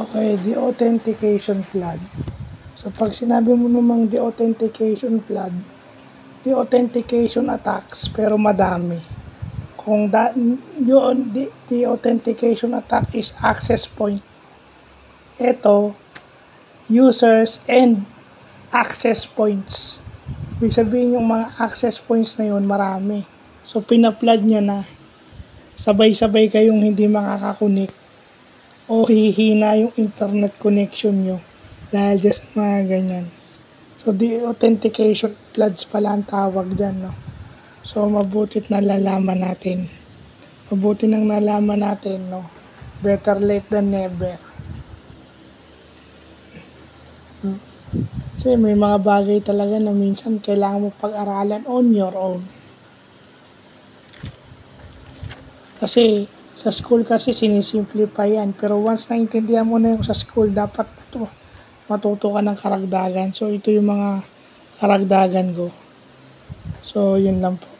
Okay, de-authentication flood. So, pag sinabi mo namang de-authentication flood, de-authentication attacks, pero madami. Kung yun, the authentication attack is access point. Ito, users and access points. Ibig sabihin yung mga access points na yun, marami. So, pinaplood niya na. Sabay-sabay kayong hindi makakakunik o hihina yung internet connection nyo dahil dyan sa mga ganyan. So, de-authentication floods pala ang tawag dyan, no? So, mabutit na nalaman natin. Mabuti nang nalaman natin, no? Better late than never. Kasi may mga bagay talaga na minsan kailangan mo pag-aralan on your own. Kasi sa school kasi sinisimplify yan. Pero once naintindihan mo na yung sa school, dapat matuto ka ng karagdagan. So, ito yung mga karagdagan ko. So, yun lang po.